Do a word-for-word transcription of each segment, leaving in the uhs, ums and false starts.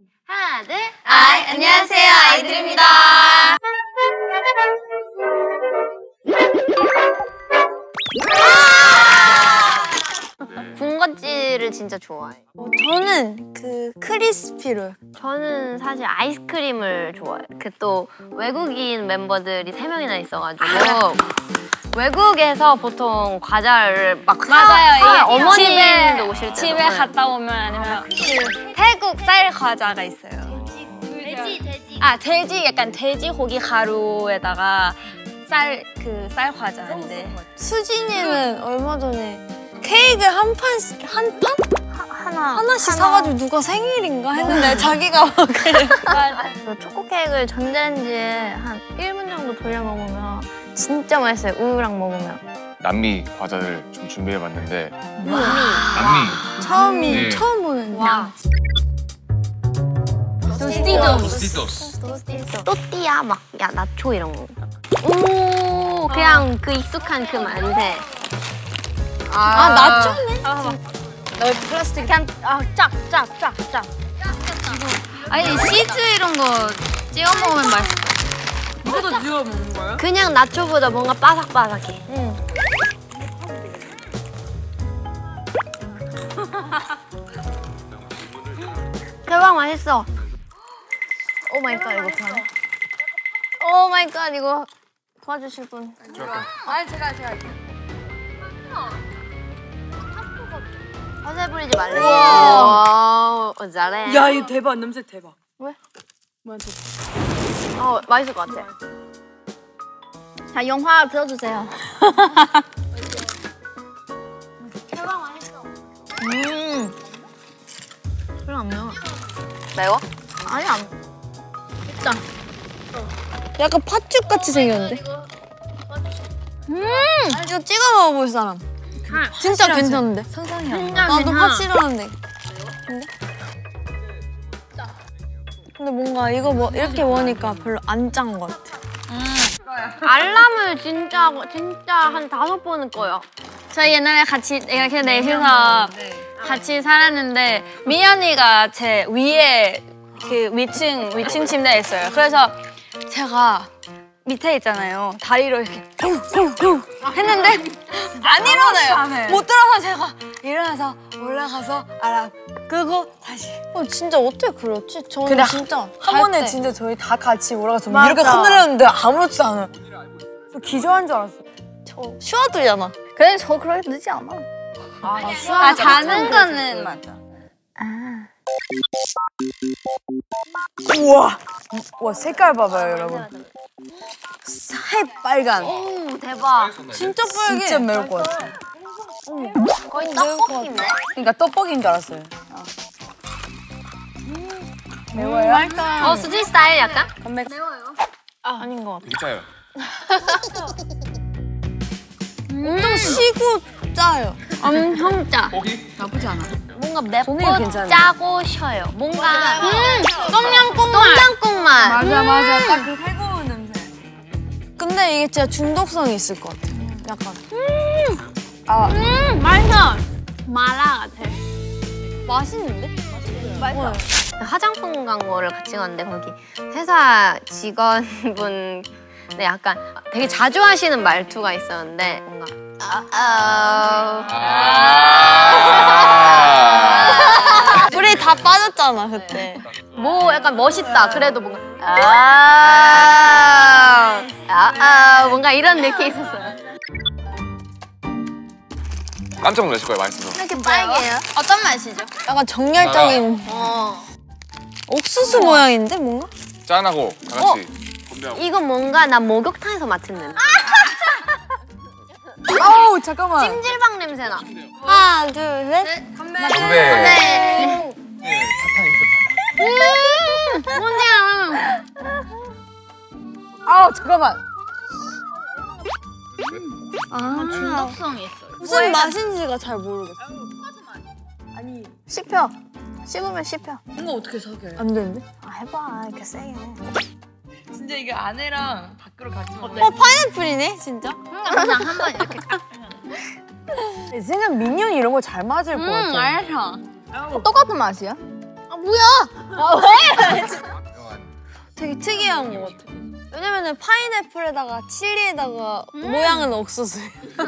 하나, 둘. 아이, 안녕하세요. 아이들입니다. 군것질을 진짜 좋아해요. 어, 저는 그 크리스피롤. 저는 사실 아이스크림을 좋아해요. 그 또 외국인 멤버들이 세 명이나 있어가지고 외국에서 보통 과자를 막 맞아요. 사, 이게 어머님도 집에, 오실 때 집에 갔다 오면 아니면 그 태국 쌀 과자가 있어요. 돼지, 돼지. 아 돼지 약간 돼지고기 가루에다가 쌀 그 쌀 과자인데. 수진이는 얼마 전에 케이크 한 판씩 한 판? 하나 하나씩 하나. 사가지고 누가 생일인가 했는데 자기가 막 그래. 그 초코 케이크를 전자레인지에 한 일 분 정도 돌려 먹으면 진짜 맛있어요. 우유랑 먹으면. 남미 과자를 좀 준비해봤는데 남미. 남미 처음이 네. 처음 보는. 와. 토스티도스 또띠아 막 야 나초 이런 거. 오 그냥 그 익숙한 그 만세. 아 나초네. 너 플라스틱 그냥 아짝짝짝짝 아니 치즈 이런 거 찍어 먹으면 맛있어. 이것도 찍어 먹는 거예요? 그냥 나초보다 뭔가 바삭바삭해. 응. 대박 맛있어. 오 마이 갓 이거 어떡하냐? 오 마이 갓 이거 도와주실 분. 아니 제가 제가 할게요. 화살 뿌리지 말래. 와 잘해. 야 이거 대박 냄새 대박. 왜? 뭐야 저. 어 맛있을 것 같아. 자 영화 들어주세요. 대박 맛있어. 음. 별로 안 매워. 매워? 아니 안. 맵다. 약간 팥죽 같이 생겼는데. 음. 이거 찍어 먹어볼 사람. 진짜 괜찮은데. 상상이 안 진짜 나도 괜찮아. 팥 싫어하는데. 근데? 근데 뭔가 이거 뭐 이렇게 먹으니까 별로 안 짠 것 같아. 알람을 진짜 진짜 한 다섯 번은 꺼요. 저희 옛날에 같이 이렇게 넷이서 같이 살았는데 미연이가 제 위에 그 위층 위층 침대에 있어요. 그래서 제가 밑에 있잖아요. 다리로 이렇게 했는데 안 일어나요. 못 들어서 제가 일어나서 올라가서 알아 끄고 다시. 어, 진짜 어떻게 그랬지? 저는 근데 진짜 한 번에 때. 진짜 저희 다 같이 올라가서 맞아. 이렇게 흔들렸는데 아무렇지도 않아요. 저 기절한 줄 알았어. 저 쉬어들잖아. 그래 저 그렇게 늦지 않아. 아 자는 거는 맞아. 우와, 와 색깔 봐봐요 여러분. 새빨간. 오 대박. 진짜 빨개. 진짜 매울 것 같아. 거의 떡볶이인데? 그러니까 떡볶이인 줄 알았어요. 매워요? 어 수진 스타일 약간? 아닌 것 같아. 진짜요. 엄청 시고 짜요. 엄청 짜. 고기? 나쁘지 않아. 뭔가 맵고 저는 괜찮아요. 짜고 쉬어요. 뭔가 음, 똠양꿍 똠양꿍 맛. 맞아 맞아. 딱 그 살구운 냄새. 근데 이게 진짜 중독성이 있을 것 같아. 약간. 음 맛있어. 마라 같아. 맛있는데? 맛있어. 화장품 광고를 같이 갔는데 거기 회사 직원분 네 약간 되게 자주 하시는 말투가 있었는데 뭔가 아, 아 불이 다 빠졌잖아 그때. 뭐 약간 멋있다. 그래도 뭔가 아, 아, 아 뭔가 이런 느낌이 있었어요. 깜짝 놀라실 거예요, 맛있어서. 이렇게 빨개요? 어떤 맛이죠? 약간 정열적인 어. 옥수수 모양인데 뭔가? 짠하고 다 같이 건배하고. 이거 뭔가 나 목욕탕에서 맡은 냄새. 아우 잠깐만. 찜질방 냄새 나. 하나 둘 셋. 건배. 네. 네, 사탕 있었잖아. 뭔지야. 아우 잠깐만. 아 중독성이 있어요. 무슨 맛인지가 잘 모르겠어. 아니 씹혀. 씹으면 씹혀. 이거 어떻게 사겨요? 안 되는데? 아 해봐. 이렇게 세게. 진짜 이게 안에랑 밖으로 같이 먹어. 어 파인애플이네 진짜. 그냥 한번 이렇게 딱. 내 생각 민현이 이런 거 잘 맞을 것 같아. 알죠. 어, 똑같은 맛이야? 아 뭐야? 아 왜? 모양 뭐 어떻게? 왜냐면은 파인애플에다가 칠리에다가 모양은 옥수수.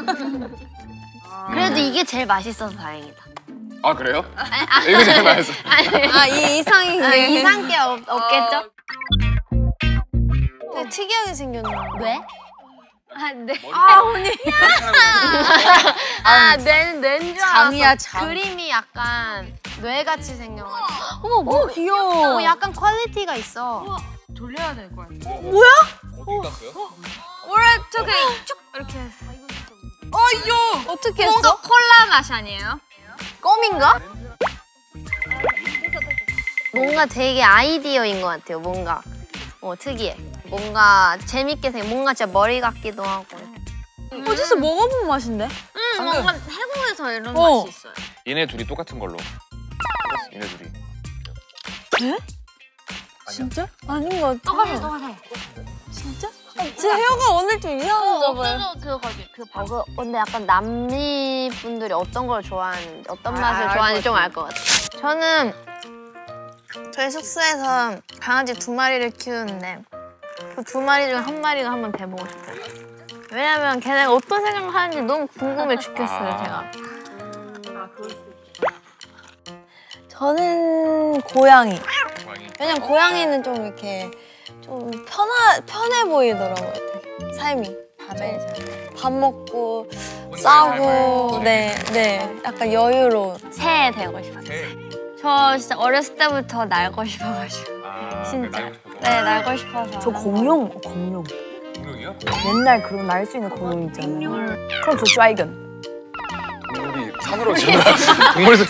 그래도 이게 제일 맛있어서 다행이다. 아 그래요? 이거 제일 맛있어. 아 이 이상이 아, 이상 게 없, 없겠죠? 되게 특이하게 생겼네. 왜? 아, 네. 아 언니. 아 뇌는 뇌인 줄 알았어. 장이야, 장. 그림이 약간 뇌같이 생겨가지고. 어머, 뭐 귀여워. 어, 약간 퀄리티가 있어. 돌려야 될 거야. 어디 갔어요? 원래 저기 쭉 이렇게 했어. 어떻게 뭔가 했어? 콜라 맛 아니에요? 껌인가? 뭔가 되게 아이디어인 것 같아요. 뭔가 어 특이해. 뭔가 재밌게 생. 뭔가 진짜 머리 같기도 하고. 어디서 먹어본 맛인데? 음, 뭔가 태국에서 이런 어. 맛이 있어요. 얘네 둘이 똑같은 걸로. 얘네 둘이. 진짜? 아닌 것 같아. 똑같아, 똑같아. 진짜? 제 헤어가 오늘 좀 이상한가 봐요. 없어져 그거지. 그 어, 그, 근데 약간 남미 분들이 어떤 걸 좋아하는지, 어떤 맛을 알 좋아하는지 것 좀 알 것 같아. 저는 저희 숙소에서 강아지 두 마리를 키우는데 그 두 마리 중 한 마리가 한번 돼보고 싶어요. 왜냐면 걔네가 어떤 생각을 하는지 너무 궁금해 죽겠어요, 아. 제가. 저는 고양이. 고양이. 왜냐면 고양이는 좀 이렇게 좀 편하, 편해 보이더라고요. 되게. 삶이. 밤에 밥 먹고 싸고 네, 네. 약간 여유로운. 새 되고 싶어요. 새. 저 진짜 어렸을 때부터 날고 싶어가지고. 아, 진짜. 날고 싶어서. 네, 날고 싶어서. 저 공룡, 공룡. 공룡이요? 맨날 그런 날 수 있는 공룡 있잖아요. 그럼 저 드래곤. 동물이 산으로 지금 동물에서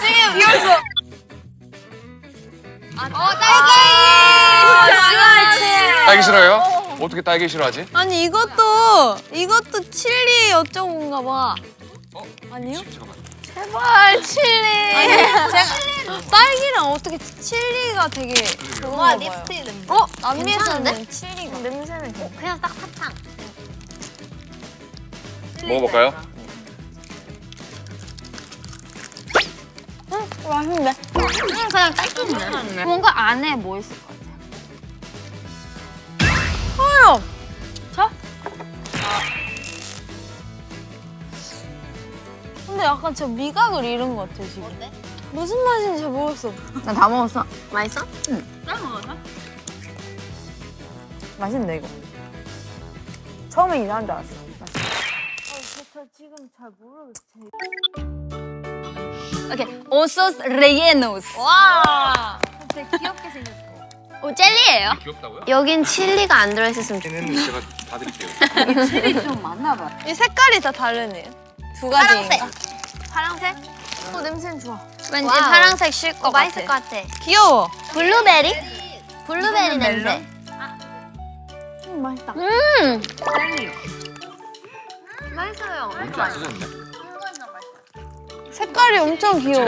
딸기 싫어요? 어떻게 딸기 싫어하지? 아니 이것도 이것도 칠리 어쩌고인가 봐. 어? 아니요? 잠깐만. 제발 칠리. 아니 제가 딸기랑 어떻게 칠리가 되게 그런가 봐요. 어? 남미에서는 칠리가. 냄새는 괜찮아. 그냥 딱 사탕. 먹어볼까요? 맛있는데? 그냥 딸기네. 뭔가 안에 뭐 있을 것 같아요. 커요. 자. 근데 약간 저 미각을 잃은 것 같아요 지금. 무슨 맛인지 잘 모르겠어. 나 다 먹었어. 맛있어? 맛있네, 이거. 처음에 이상한 줄 알았어. 오케이, 오소스 레예노스. 와, 되게 귀엽게 생겼어. 오, 젤리예요? 귀엽다고요? 여긴 칠리가 안 들어있었으면 좋겠어. 얘는 제가 봐드릴게요. 이 색깔이 다 다르네요. 두 가지인가? 파란색? 어 냄새는 좋아. 왠지 와우. 파란색 쉴 것 어, 맛있을 것 같아. 같아. 귀여워. 블루베리? 블루베리 냄새. 음 맛있다. 맛있어요. 뭔지 안 써졌는데? 색깔이 엄청 귀여워.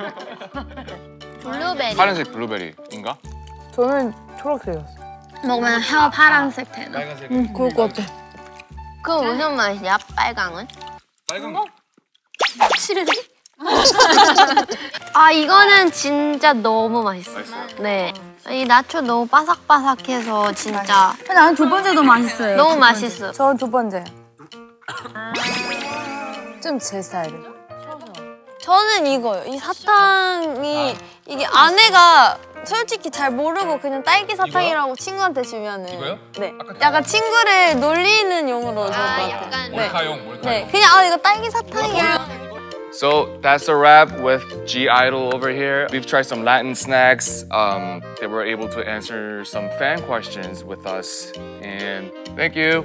블루베리. 파란색 블루베리인가? 저는 초록색이었어. 먹으면 혀 파란색 되나? 빨간색. 응 그럴 것 같아. 그 무슨 맛이야? 빨강은? 빨간 거. 칠리? 아 이거는 진짜 너무 맛있어. 맛있어요? 네. 이 나초 너무 바삭바삭해서 진짜 나는 두 번째도 맛있어요. 너무 맛있어. 저 두 번째. 좀 제 스타일이에요. 저는 이거요. 이 사탕이 이게 안에가 솔직히 잘 모르고 그냥 딸기 사탕이라고 친구한테 주면은 이거요? 네. 아까 약간 친구를 놀리는 용으로 좋을 것 아 같아요. 약간 네. 몰카용, 몰카용. 네. 그냥 아 이거 딸기 사탕이야. So that's a wrap with G Idol over here. We've tried some Latin snacks. Um, they were able to answer some fan questions with us. And thank you.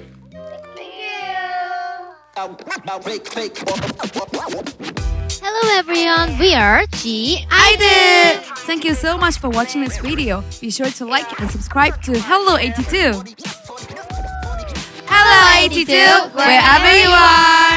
Hello everyone, we are G Idol! Thank you so much for watching this video. Be sure to like and subscribe to Hello eighty-two. Hello eighty-two, wherever you are!